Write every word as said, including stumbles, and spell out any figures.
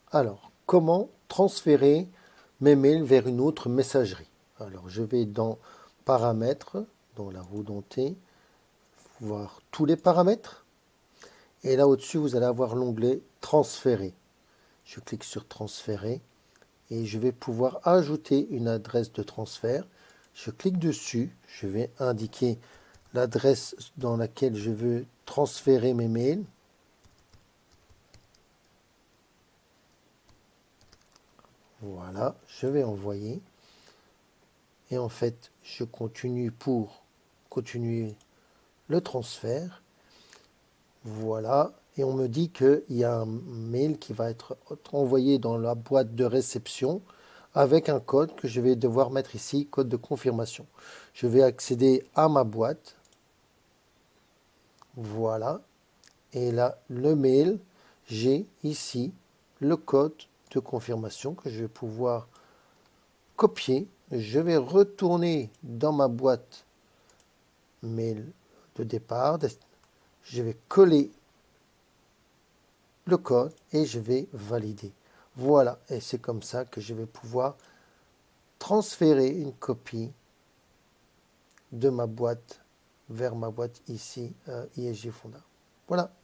Alors, comment transférer mes mails vers une autre messagerie? Alors, je vais dans Paramètres, dans la roue dentée, voir tous les paramètres. Et là au-dessus, vous allez avoir l'onglet Transférer. Je clique sur Transférer et je vais pouvoir ajouter une adresse de transfert. Je clique dessus, je vais indiquer l'adresse dans laquelle je veux transférer mes mails. Voilà, je vais envoyer. Et en fait, je continue pour continuer le transfert. Voilà, et on me dit qu'il y a un mail qui va être envoyé dans la boîte de réception avec un code que je vais devoir mettre ici, code de confirmation. Je vais accéder à ma boîte. Voilà, et là, le mail, j'ai ici le code de confirmation que je vais pouvoir copier. Je vais retourner dans ma boîte mail de départ. Je vais coller le code et je vais valider. Voilà, et c'est comme ça que je vais pouvoir transférer une copie de ma boîte vers ma boîte ici, euh, I S G Fonda. Voilà.